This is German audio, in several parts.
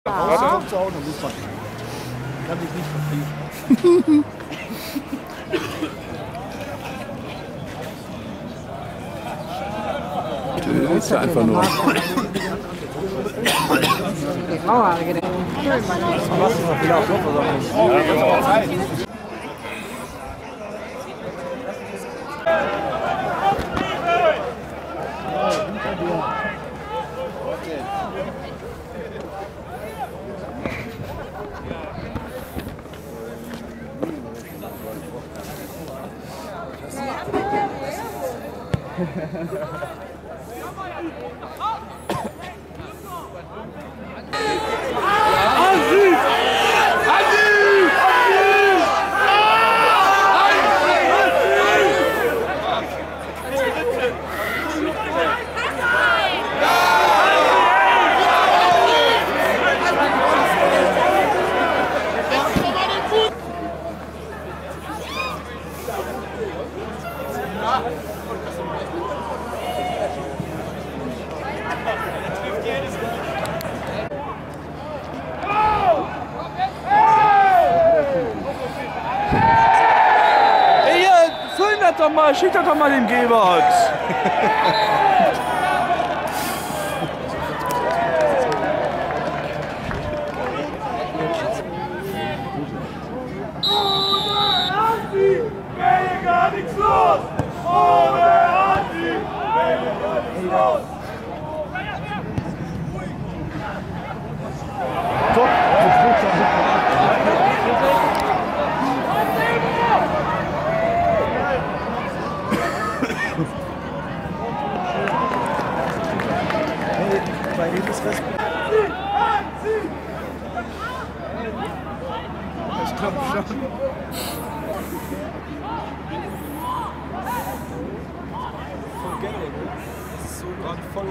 Rauskommt zu Hause, muss man. Kann sich nicht verfliegen. Du willst ja einfach nur. Doch mal, schickt doch mal dem Gebert. Gar nichts los! Ohne Andi wäre gar nichts los! Bei Lebensrest. Ich glaube schon. Das ist so gerade voll.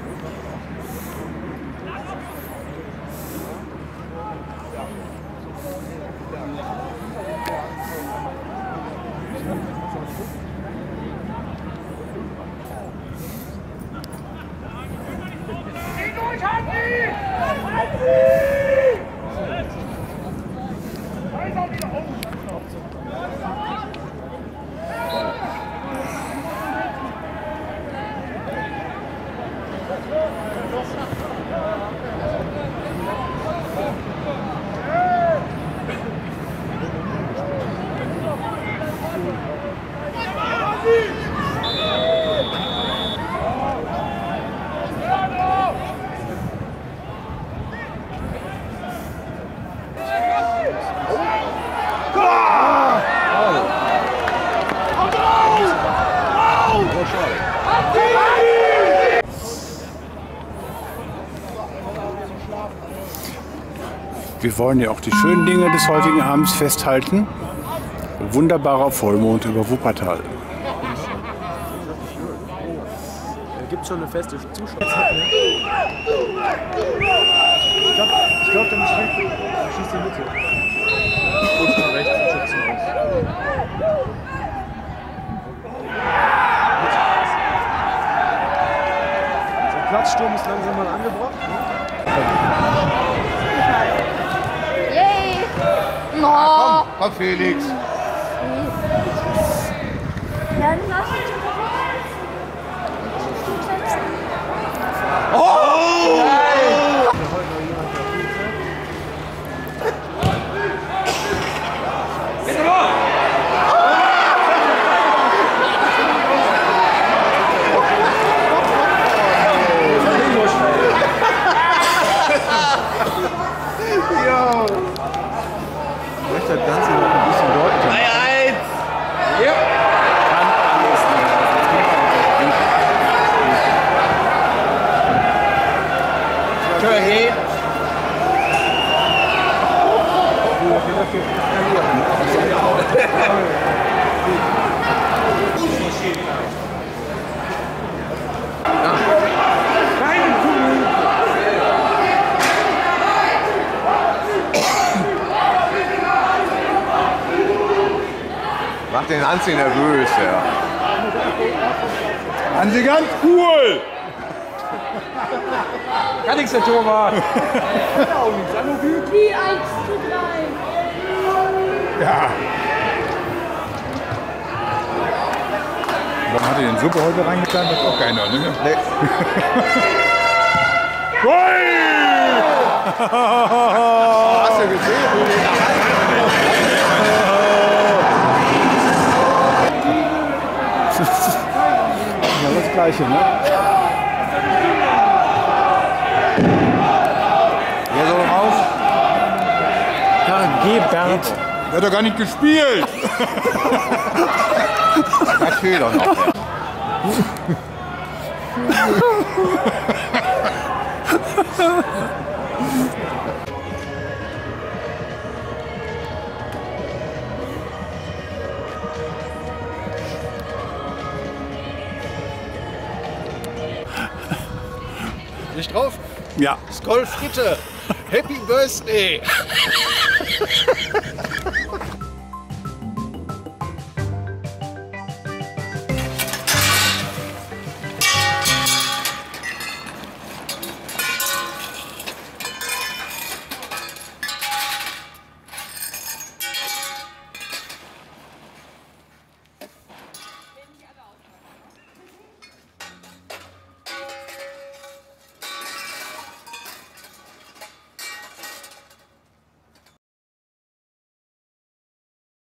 Wir wollen ja auch die schönen Dinge des heutigen Abends festhalten. Wunderbarer Vollmond über Wuppertal. Gibt schon eine feste Zuschauer. Ich glaube, der schießt die Mitte. Kurz nach rechts und schützen aus. Der Platzsturm ist langsam mal angebracht. Yay! No! Komm, Felix! Ja, noch. Oh! Nein! Ich möchte das Ganze noch ein bisschen deutlicher machen. 3-1! Ja! Kann alles nicht. Tür geht! Macht den Hansi nervös, ja. Hansi ganz cool! Kann nichts, der Torwart. Wie 1:3. Ja. Warum hat er den Suppe heute reingetan? Das ist auch keiner, ne? Nee. Hast du gesehen? Ja, das Gleiche, ne? Wer soll raus? Ja, geh, Bernd. Der hat doch gar nicht gespielt. Das fehlt doch noch. Nicht drauf? Ja. Skoll Fritte. Happy Birthday.